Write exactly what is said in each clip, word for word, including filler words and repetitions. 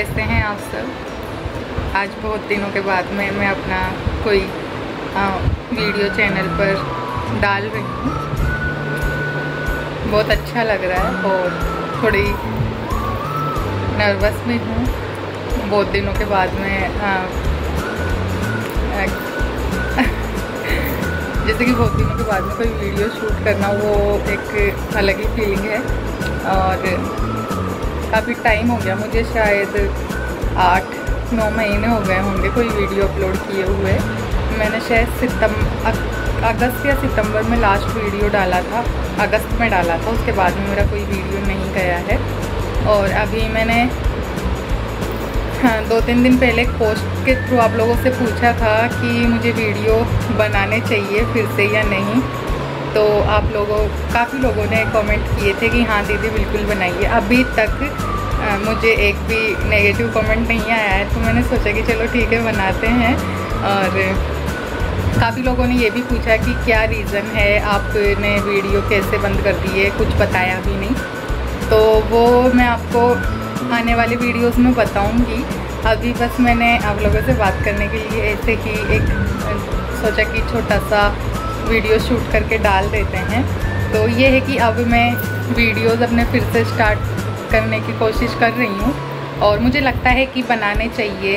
कैसे हैं आप सब। आज बहुत दिनों के बाद में मैं अपना कोई आ, वीडियो चैनल पर डाल रही हूँ। बहुत अच्छा लग रहा है और थोड़ी नर्वस भी हूँ। बहुत दिनों के बाद में आ, आ, जैसे कि बहुत दिनों के बाद में कोई वीडियो शूट करना वो एक अलग ही फीलिंग है। और काफ़ी टाइम हो गया, मुझे शायद आठ नौ महीने हो गए होंगे कोई वीडियो अपलोड किए हुए। मैंने शायद सितंबर अगस्त या सितंबर में लास्ट वीडियो डाला था, अगस्त में डाला था। उसके बाद में मेरा कोई वीडियो नहीं गया है। और अभी मैंने हाँ, दो तीन दिन पहले एक पोस्ट के थ्रू आप लोगों से पूछा था कि मुझे वीडियो बनाने चाहिए फिर से या नहीं। तो आप लोगों काफ़ी लोगों ने कमेंट किए थे कि हाँ दीदी बिल्कुल बनाइए। अभी तक आ, मुझे एक भी नेगेटिव कमेंट नहीं आया है, तो मैंने सोचा कि चलो ठीक है बनाते हैं। और काफ़ी लोगों ने ये भी पूछा कि क्या रीज़न है आपने वीडियो कैसे बंद कर दी है, कुछ बताया भी नहीं। तो वो मैं आपको आने वाले वीडियोस में बताऊंगी। अभी बस मैंने आप लोगों से बात करने के लिए ऐसे ही एक सोचा कि छोटा सा वीडियो शूट करके डाल देते हैं। तो ये है कि अब मैं वीडियोस अपने फिर से स्टार्ट करने की कोशिश कर रही हूँ और मुझे लगता है कि बनाने चाहिए।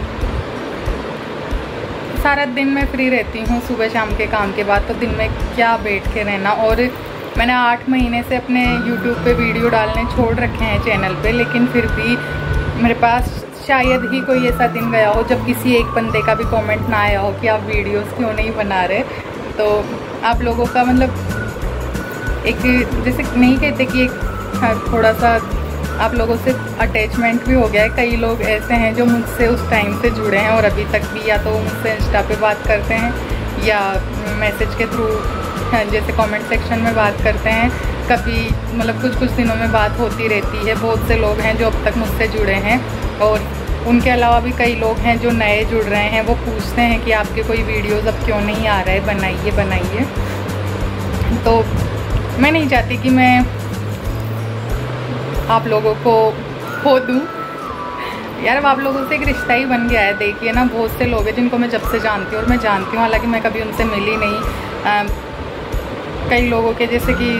सारा दिन मैं फ्री रहती हूँ सुबह शाम के काम के बाद, तो दिन में क्या बैठ के रहना। और मैंने आठ महीने से अपने यूट्यूब पे वीडियो डालने छोड़ रखे हैं चैनल पे, लेकिन फिर भी मेरे पास शायद ही कोई ऐसा दिन गया हो जब किसी एक बंदे का भी कमेंट ना आया हो कि आप वीडियोस क्यों नहीं बना रहे। तो आप लोगों का मतलब एक जैसे नहीं कहते कि एक थोड़ा सा आप लोगों से अटैचमेंट भी हो गया है। कई लोग ऐसे हैं जो मुझसे उस टाइम से जुड़े हैं और अभी तक भी, या तो मुझसे इंस्टा पे बात करते हैं या मैसेज के थ्रू जैसे कमेंट सेक्शन में बात करते हैं। कभी मतलब कुछ कुछ दिनों में बात होती रहती है। बहुत से लोग हैं जो अब तक मुझसे जुड़े हैं और उनके अलावा भी कई लोग हैं जो नए जुड़ रहे हैं। वो पूछते हैं कि आपके कोई वीडियोस अब क्यों नहीं आ रहा है, बनाइए बनाइए। तो मैं नहीं चाहती कि मैं आप लोगों को खो दूँ यार। अब आप लोगों से एक रिश्ता ही बन गया है। देखिए ना, बहुत से लोग हैं जिनको मैं जब से जानती हूँ और मैं जानती हूँ, हालांकि मैं कभी उनसे मिली नहीं। आ, कई लोगों के जैसे कि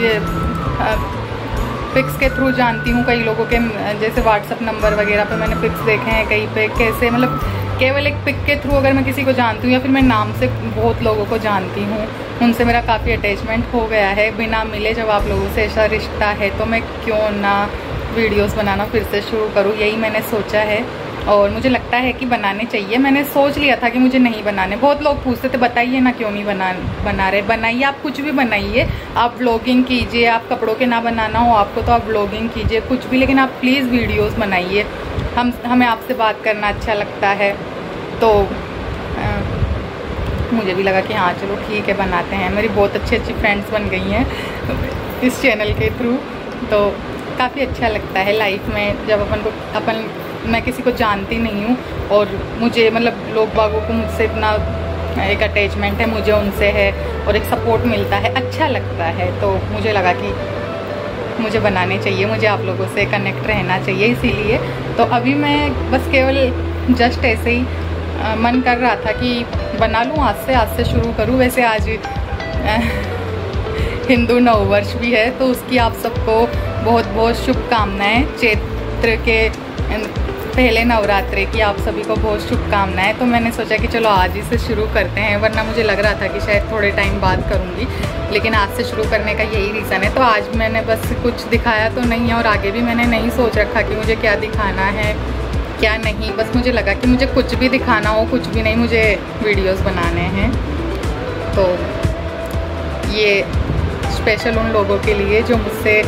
पिक्स के थ्रू जानती हूँ, कई लोगों के जैसे व्हाट्सअप नंबर वगैरह पे मैंने पिक्स देखे हैं कहीं पे। कैसे मतलब केवल एक पिक के थ्रू अगर मैं किसी को जानती हूँ या फिर मैं नाम से बहुत लोगों को जानती हूँ, उनसे मेरा काफ़ी अटैचमेंट हो गया है। बिना मिले जब आप लोगों से ऐसा रिश्ता है तो मैं क्यों ना वीडियोस बनाना फिर से शुरू करूँ, यही मैंने सोचा है। और मुझे लगता है कि बनाने चाहिए। मैंने सोच लिया था कि मुझे नहीं बनाने। बहुत लोग पूछते थे बताइए ना क्यों नहीं बना बना रहे। बनाइए, आप कुछ भी बनाइए, आप व्लॉगिंग कीजिए। आप कपड़ों के ना बनाना हो आपको तो आप व्लॉगिंग कीजिए, कुछ भी, लेकिन आप प्लीज़ वीडियोस बनाइए। हम हमें आपसे बात करना अच्छा लगता है। तो आ, मुझे भी लगा कि हाँ चलो ठीक है बनाते हैं। मेरी बहुत अच्छी अच्छी फ्रेंड्स बन गई हैं इस चैनल के थ्रू। तो काफ़ी अच्छा लगता है लाइफ में जब अपन को अपन मैं किसी को जानती नहीं हूँ और मुझे मतलब लोग बागों को मुझसे इतना एक अटैचमेंट है, मुझे उनसे है और एक सपोर्ट मिलता है, अच्छा लगता है। तो मुझे लगा कि मुझे बनाने चाहिए, मुझे आप लोगों से कनेक्ट रहना चाहिए। इसीलिए तो अभी मैं बस केवल जस्ट ऐसे ही आ, मन कर रहा था कि बना लूँ, आज से आज से शुरू करूँ। वैसे आज आ, हिंदू नववर्ष भी है, तो उसकी आप सबको बहुत बहुत शुभकामनाएं। चैत्र के पहले नवरात्रे की आप सभी को बहुत शुभकामनाएं। तो मैंने सोचा कि चलो आज ही से शुरू करते हैं, वरना मुझे लग रहा था कि शायद थोड़े टाइम बाद करूँगी, लेकिन आज से शुरू करने का यही रीज़न है। तो आज मैंने बस कुछ दिखाया तो नहीं है और आगे भी मैंने नहीं सोच रखा कि मुझे क्या दिखाना है क्या नहीं। बस मुझे लगा कि मुझे कुछ भी दिखाना हो, कुछ भी नहीं, मुझे वीडियोज़ बनाने हैं। तो ये स्पेशल उन लोगों के लिए जो मुझसे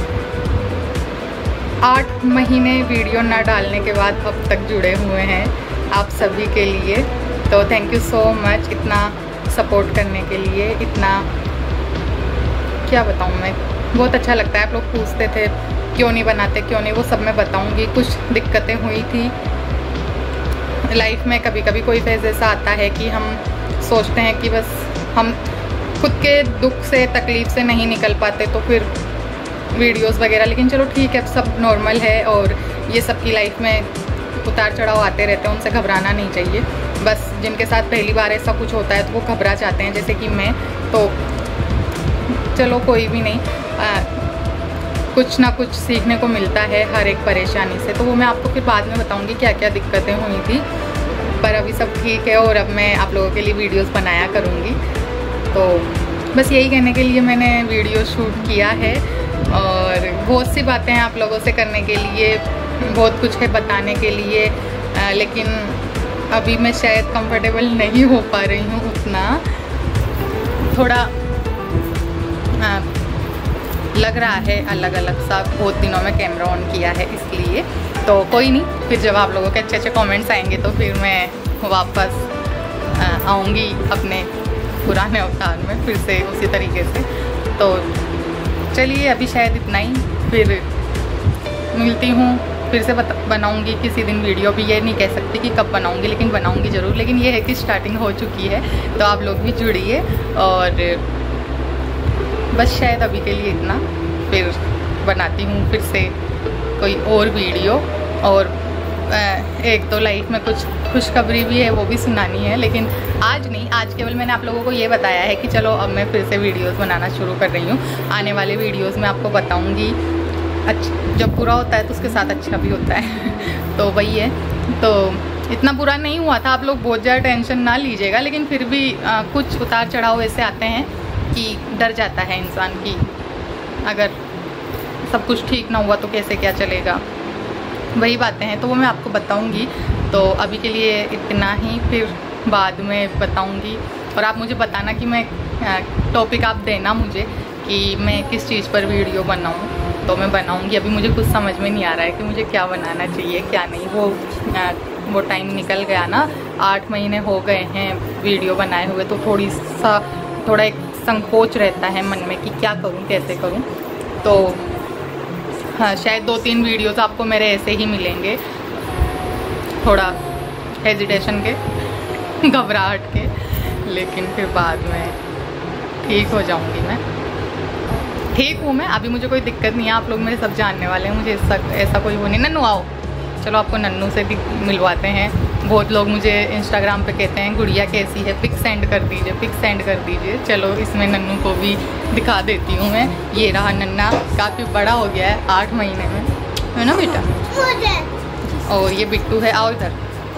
आठ महीने वीडियो ना डालने के बाद अब तक जुड़े हुए हैं, आप सभी के लिए। तो थैंक यू सो मच इतना सपोर्ट करने के लिए। इतना क्या बताऊँ मैं, बहुत अच्छा लगता है। आप लोग पूछते थे क्यों नहीं बनाते क्यों नहीं, वो सब मैं बताऊँगी। कुछ दिक्कतें हुई थी लाइफ में। कभी कभी कोई फेज ऐसा आता है कि हम सोचते हैं कि बस हम खुद के दुख से तकलीफ़ से नहीं निकल पाते, तो फिर वीडियोस वगैरह। लेकिन चलो ठीक है, सब नॉर्मल है और ये सबकी लाइफ में उतार चढ़ाव आते रहते हैं, उनसे घबराना नहीं चाहिए। बस जिनके साथ पहली बार ऐसा कुछ होता है तो वो घबरा जाते हैं, जैसे कि मैं। तो चलो कोई भी नहीं, आ, कुछ ना कुछ सीखने को मिलता है हर एक परेशानी से। तो वो मैं आपको फिर बाद में बताऊंगी क्या क्या दिक्कतें हुई थी, पर अभी सब ठीक है और अब मैं आप लोगों के लिए वीडियोस बनाया करूँगी। तो बस यही कहने के लिए मैंने वीडियो शूट किया है, और बहुत सी बातें हैं आप लोगों से करने के लिए, बहुत कुछ है बताने के लिए, आ, लेकिन अभी मैं शायद कंफर्टेबल नहीं हो पा रही हूँ उतना, थोड़ा आ, लग रहा है अलग अलग सा। बहुत दिनों में कैमरा ऑन किया है इसलिए। तो कोई नहीं, फिर जब आप लोगों के अच्छे अच्छे कमेंट्स आएंगे तो फिर मैं वापस आऊँगी अपने पुराने अवतार में फिर से उसी तरीके से। तो चलिए अभी शायद इतना ही, फिर मिलती हूँ, फिर से बनाऊँगी किसी दिन वीडियो। भी ये नहीं कह सकती कि कब बनाऊँगी, लेकिन बनाऊँगी ज़रूर। लेकिन ये है कि स्टार्टिंग हो चुकी है, तो आप लोग भी जुड़िए। और बस शायद अभी के लिए इतना, फिर बनाती हूँ फिर से कोई और वीडियो। और एक तो लाइफ में कुछ खुशखबरी भी है, वो भी सुनानी है, लेकिन आज नहीं। आज केवल मैंने आप लोगों को ये बताया है कि चलो अब मैं फिर से वीडियोस बनाना शुरू कर रही हूँ। आने वाले वीडियोस में आपको बताऊँगी। अच्छा, जब बुरा होता है तो उसके साथ अच्छा भी होता है तो वही है। तो इतना बुरा नहीं हुआ था, आप लोग बहुत ज़्यादा टेंशन ना लीजिएगा, लेकिन फिर भी आ, कुछ उतार चढ़ाव ऐसे आते हैं कि डर जाता है इंसान की, अगर सब कुछ ठीक ना हुआ तो कैसे क्या चलेगा, वही बातें हैं। तो वो मैं आपको बताऊंगी। तो अभी के लिए इतना ही, फिर बाद में बताऊंगी। और आप मुझे बताना कि मैं टॉपिक आप देना मुझे कि मैं किस चीज़ पर वीडियो बनाऊं, तो मैं बनाऊंगी। अभी मुझे कुछ समझ में नहीं आ रहा है कि मुझे क्या बनाना चाहिए क्या नहीं। वो आ, वो टाइम निकल गया ना, आठ महीने हो गए हैं वीडियो बनाए हुए, तो थोड़ी सा थोड़ा एक संकोच रहता है मन में कि क्या करूं कैसे करूं। तो हाँ, शायद दो तीन वीडियोस आपको मेरे ऐसे ही मिलेंगे, थोड़ा हेजिटेशन के, घबराहट के, लेकिन फिर बाद में ठीक हो जाऊंगी। मैं ठीक हूँ, मैं अभी मुझे कोई दिक्कत नहीं है। आप लोग मेरे सब जानने वाले हैं, मुझे ऐसा ऐसा कोई वो नहीं। नन्नू आओ, चलो आपको नन्नू से भी मिलवाते हैं। बहुत लोग मुझे इंस्टाग्राम पे कहते हैं गुड़िया कैसी है, पिक सेंड कर दीजिए, पिक सेंड कर दीजिए। चलो इसमें नन्नू को भी दिखा देती हूँ मैं। ये रहा नन्ना, काफ़ी बड़ा हो गया है आठ महीने में, है ना बेटा। और ये बिट्टू है, आओ इधर।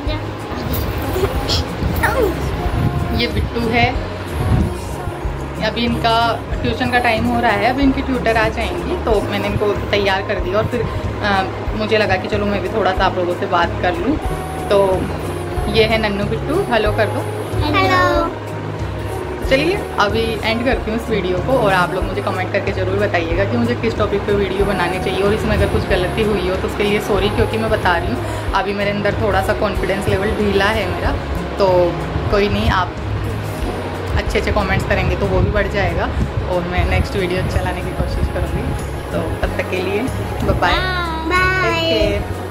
ये बिट्टू है। अभी इनका ट्यूशन का टाइम हो रहा है, अभी इनकी ट्यूटर आ जाएंगी, तो मैंने इनको तैयार कर दिया। और फिर आ, मुझे लगा कि चलो मैं भी थोड़ा सा आप लोगों से बात कर लूँ। तो ये है नन्नू बिट्टू, हेलो कर दो। हेलो। चलिए अभी एंड करती हूँ इस वीडियो को, और आप लोग मुझे कमेंट करके ज़रूर बताइएगा कि मुझे किस टॉपिक पे वीडियो बनानी चाहिए। और इसमें अगर कुछ गलती हुई हो तो उसके लिए सॉरी, क्योंकि मैं बता रही हूँ अभी मेरे अंदर थोड़ा सा कॉन्फिडेंस लेवल ढीला है मेरा। तो कोई नहीं, आप अच्छे अच्छे कमेंट्स करेंगे तो वो भी बढ़ जाएगा, और मैं नेक्स्ट वीडियो चलाने की कोशिश करूँगी। तो तब तक के लिए बाय बाय।